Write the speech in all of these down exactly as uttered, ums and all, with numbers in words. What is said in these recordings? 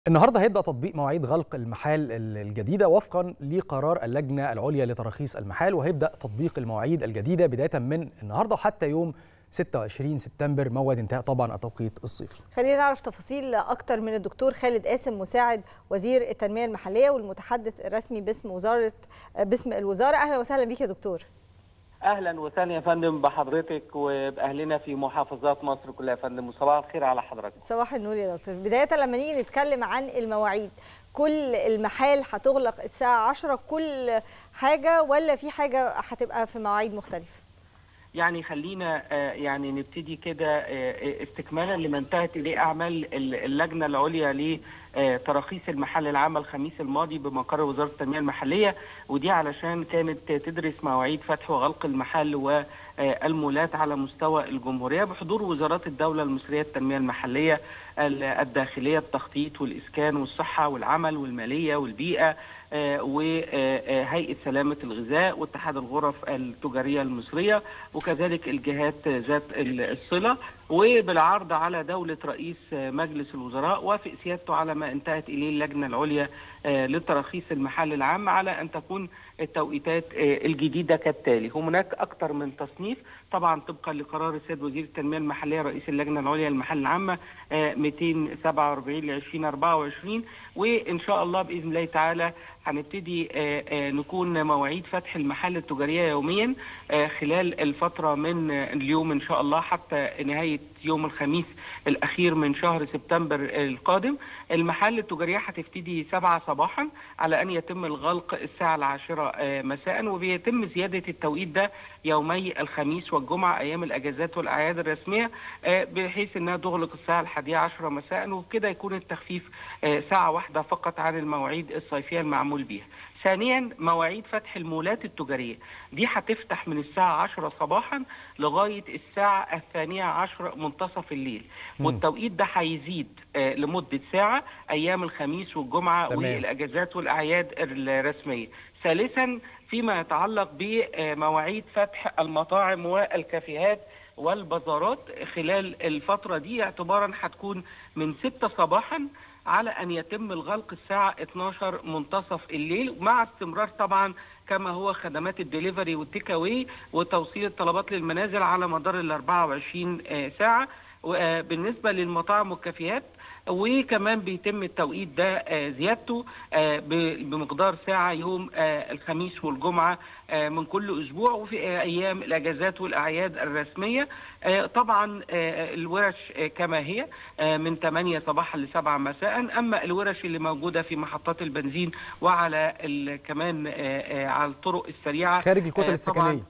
النهارده هيبدأ تطبيق مواعيد غلق المحال الجديدة وفقا لقرار اللجنة العليا لتراخيص المحال، وهيبدأ تطبيق المواعيد الجديدة بداية من النهارده وحتى يوم ستة وعشرين سبتمبر موعد انتهاء طبعا التوقيت الصيفي. خلينا نعرف تفاصيل أكتر من الدكتور خالد قاسم مساعد وزير التنمية المحلية والمتحدث الرسمي باسم وزارة باسم الوزارة. أهلا وسهلا بيك يا دكتور. اهلا وسهلا يا فندم بحضرتك وباهلنا في محافظات مصر كلها يا فندم، وصباح الخير على حضرتك. صباح النور يا دكتور. بدايه لما نيجي نتكلم عن المواعيد، كل المحال هتغلق الساعه عشرة كل حاجه ولا في حاجه هتبقى في مواعيد مختلفه؟ يعني خلينا يعني نبتدي كده استكمالا لما انتهت اليه اعمال اللجنه العليا لتراخيص المحل العام الخميس الماضي بمقر وزاره التنميه المحليه، ودي علشان كانت تدرس مواعيد فتح وغلق المحل والمولات على مستوى الجمهوريه بحضور وزارات الدوله المصريه التنميه المحليه، الداخليه، التخطيط والاسكان والصحه والعمل والماليه والبيئه وهيئه سلامه الغذاء واتحاد الغرف التجاريه المصريه، وكذلك الجهات ذات الصله، وبالعرض على دوله رئيس مجلس الوزراء وافق سيادته على ما انتهت اليه اللجنه العليا لتراخيص المحل العام على ان تكون التوقيتات الجديده كالتالي. هناك اكثر من تصنيف طبعا طبقا لقرار السيد وزير التنميه المحليه رئيس اللجنه العليا للمحل العامه مئتين وسبعة وأربعين ل ألفين وأربعة وعشرين، وان شاء الله باذن الله تعالى هنبتدي نكون مواعيد فتح المحال التجاريه يوميا خلال الفتره من اليوم ان شاء الله حتى نهايه يوم الخميس الاخير من شهر سبتمبر القادم. المحال التجاريه هتبتدي سبعة صباحا على ان يتم الغلق الساعه العاشرة مساء، وبيتم زياده التوقيت ده يومي الخميس والجمعه ايام الاجازات والاعياد الرسميه بحيث انها تغلق الساعه الحادية عشرة مساء، وبكده يكون التخفيف ساعه واحده فقط عن المواعيد الصيفيه المعمول بيها. ثانيا مواعيد فتح المولات التجاريه دي هتفتح من الساعه عشرة صباحا لغايه الساعه الثانية عشر منتصف الليل، والتوقيت ده هيزيد لمده ساعه ايام الخميس والجمعه تمام. والاجازات والاعياد الرسميه. ثالثا فيما يتعلق بمواعيد فتح المطاعم والكافيهات والبازارات خلال الفتره دي اعتبارا هتكون من ستة صباحا على ان يتم الغلق الساعه اثناشر منتصف الليل، مع استمرار طبعا كما هو خدمات الدليفري والتيك اواي وتوصيل الطلبات للمنازل على مدار ال أربعة وعشرين ساعه. وبالنسبه للمطاعم والكافيهات وكمان بيتم التوقيت ده زيادته بمقدار ساعه يوم الخميس والجمعه من كل اسبوع وفي ايام الاجازات والاعياد الرسميه. طبعا الورش كما هي من ثمانية صباحا ل سبعة مساء، اما الورش اللي موجوده في محطات البنزين وعلى كمان على الطرق السريعه خارج الكتل السكنيه،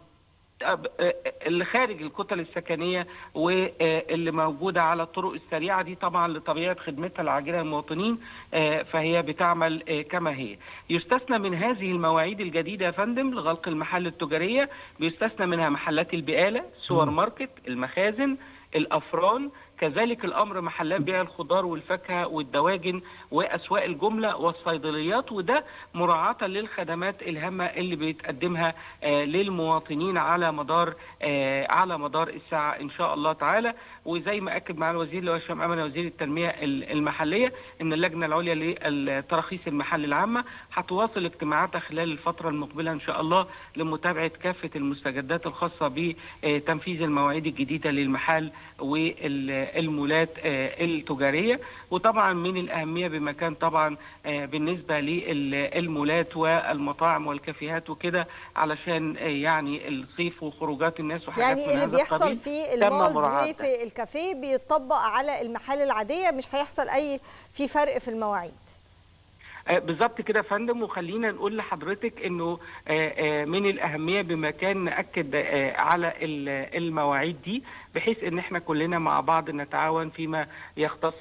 اللي خارج الكتل السكنيه واللي موجوده على الطرق السريعه دي طبعا لطبيعه خدمتها العاجله للمواطنين فهي بتعمل كما هي. يستثنى من هذه المواعيد الجديده يا فندم لغلق المحال التجاريه بيستثنى منها محلات البقاله، سوبر ماركت، المخازن، الافران، كذلك الامر محلات بيع الخضار والفاكهه والدواجن واسواق الجمله والصيدليات، وده مراعاه للخدمات الهامه اللي بيتقدمها آه للمواطنين على مدار آه على مدار الساعه ان شاء الله تعالى. وزي ما اكد معالي الوزير اللي هو هشام امنه وزير التنميه المحليه ان اللجنه العليا لتراخيص المحل العامه هتواصل اجتماعاتها خلال الفتره المقبله ان شاء الله لمتابعه كافه المستجدات الخاصه بتنفيذ المواعيد الجديده للمحال وال المولات التجاريه. وطبعا من الاهميه بمكان طبعا بالنسبه للمولات والمطاعم والكافيهات وكده علشان يعني الصيف وخروجات الناس وحاجات يعني اللي بيحصل في المولز وفي الكافيه بيطبق على المحال العاديه، مش هيحصل اي في فرق في المواعيد. بالظبط كده يا فندم. وخلينا نقول لحضرتك انه من الاهميه بمكان ناكد على المواعيد دي بحيث ان احنا كلنا مع بعض نتعاون فيما يختص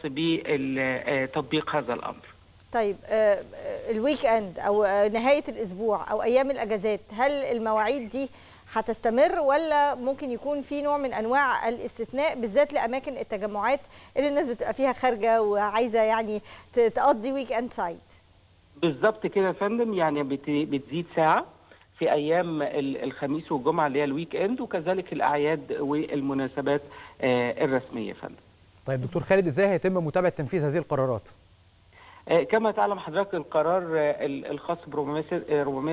بتطبيق هذا الامر. طيب الويك اند او نهايه الاسبوع او ايام الاجازات، هل المواعيد دي هتستمر ولا ممكن يكون في نوع من انواع الاستثناء بالذات لاماكن التجمعات اللي الناس بتبقى فيها خارجه وعايزه يعني تقضي ويك اند سايد؟ بالظبط كده يا فندم. يعني بتزيد ساعه في ايام الخميس والجمعه اللي هي الويك اند، وكذلك الاعياد والمناسبات الرسميه يا فندم. طيب دكتور خالد، ازاي هيتم متابعه تنفيذ هذه القرارات؟ كما تعلم حضرتك القرار الخاص ب أربعمائة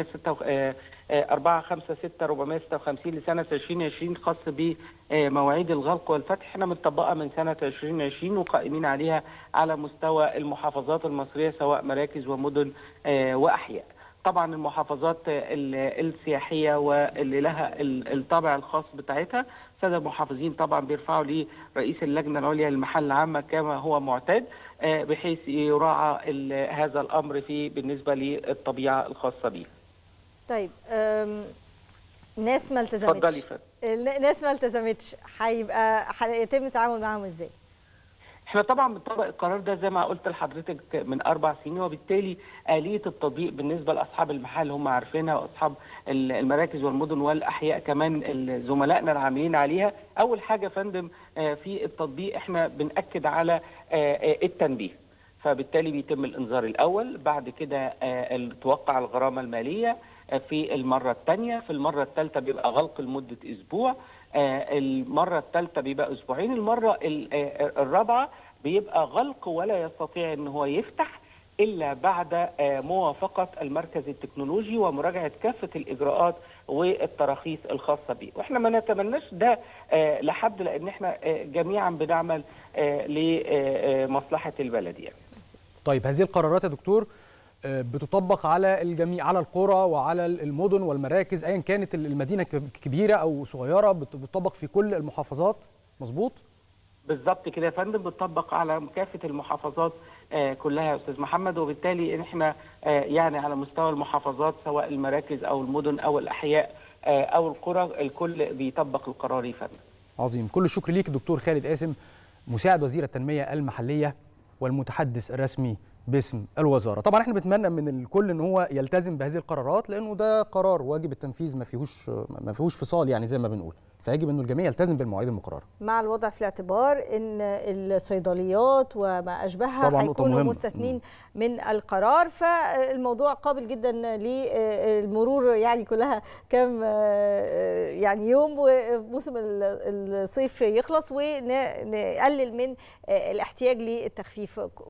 وخمسة وستين أربعمائة وستة وخمسين لسنه ألفين وعشرين خاص بمواعيد الغلق والفتح، احنا مطبقه من سنه ألفين وعشرين وقائمين عليها على مستوى المحافظات المصريه سواء مراكز ومدن واحياء. طبعا المحافظات السياحيه واللي لها الطابع الخاص بتاعتها الساده المحافظين طبعا بيرفعوا لرئيس اللجنه العليا للمحال العامه كما هو معتاد، بحيث يراعى هذا الامر في بالنسبه للطبيعه الخاصه به. طيب ناس ما التزمتش، اتفضلي فندم. ناس ما التزمتش هيبقى هيتم التعامل معاهم ازاي؟ احنا طبعا بنطبق القرار ده زي ما قلت لحضرتك من اربع سنين، وبالتالي اليه التطبيق بالنسبه لاصحاب المحال هم عارفينها، واصحاب المراكز والمدن والاحياء كمان زملائنا العاملين عليها. اول حاجه يا فندم في التطبيق احنا بنأكد على التنبيه، فبالتالي بيتم الانذار الاول، بعد كده توقع الغرامه الماليه في المره الثانيه، في المره الثالثه بيبقى غلق لمده اسبوع، المره الثالثه بيبقى اسبوعين، المره الرابعه بيبقى غلق ولا يستطيع ان هو يفتح الا بعد موافقه المركز التكنولوجي ومراجعه كافه الاجراءات والتراخيص الخاصه به، واحنا ما نتمناش ده لحد لان احنا جميعا بنعمل لمصلحه البلد يعني. طيب هذه القرارات يا دكتور بتطبق على الجميع، على القرى وعلى المدن والمراكز ايا كانت المدينه كبيره او صغيره، بتطبق في كل المحافظات مظبوط؟ بالظبط كده يا فندم، بتطبق على كافه المحافظات كلها يا استاذ محمد، وبالتالي احنا يعني على مستوى المحافظات سواء المراكز او المدن او الاحياء او القرى الكل بيطبق القرار يا فندم. عظيم، كل الشكر ليك دكتور خالد قاسم مساعد وزير التنميه المحليه والمتحدث الرسمي باسم الوزاره. طبعا احنا بنتمنى من الكل ان هو يلتزم بهذه القرارات، لانه ده قرار واجب التنفيذ ما فيهوش ما فيهوش فصال يعني زي ما بنقول، فيجب انه الجميع يلتزم بالمواعيد المقرره. مع الوضع في الاعتبار ان الصيدليات وما اشبهها هيكونوا مستثنين من القرار، فالموضوع قابل جدا للمرور يعني كلها كام يعني يوم وموسم الصيف يخلص ونقلل من الاحتياج للتخفيف.